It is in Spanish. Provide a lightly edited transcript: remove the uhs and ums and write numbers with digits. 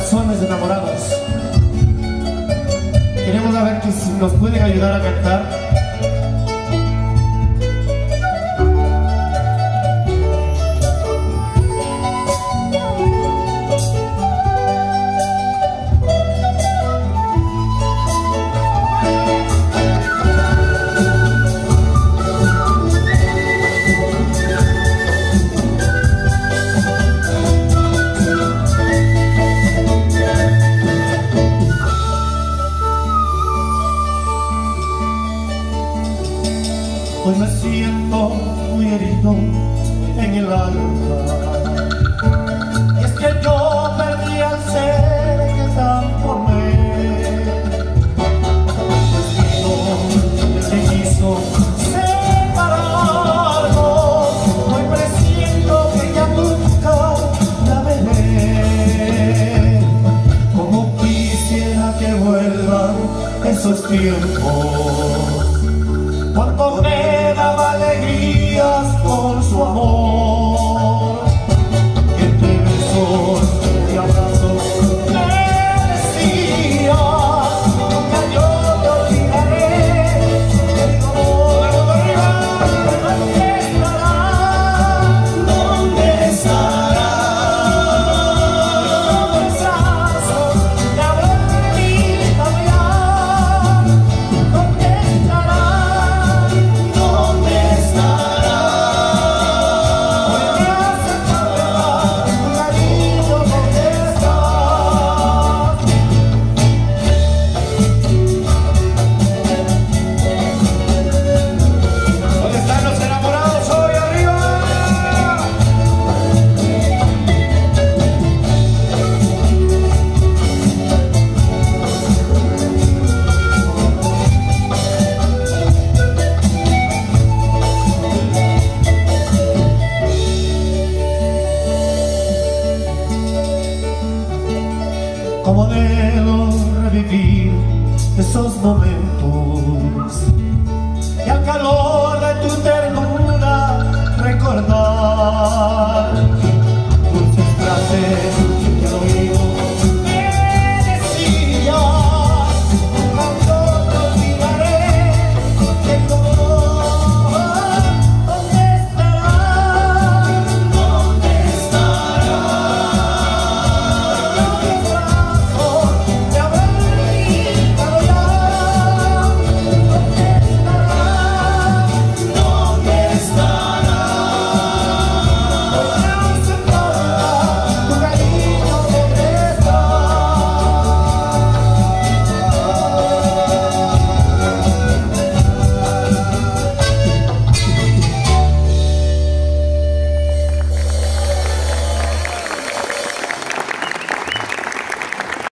corazones enamorados. Queremos saber que si nos pueden ayudar a cantar. Hoy me siento muy herido en el alma, y es que yo perdí al ser que tanto amé. Pues que quiso separarnos, hoy presiento que ya nunca la veré. Como quisiera que vuelvan esos tiempos, cuando me daba alegrías con su amor, entre besos y abrazos me decía: nunca yo te olvidaré, querido amor. ¿Dónde estará? Los brazos de abuelita mía, ¿dónde estará? Como anhelo revivir esos momentos y al calor de tu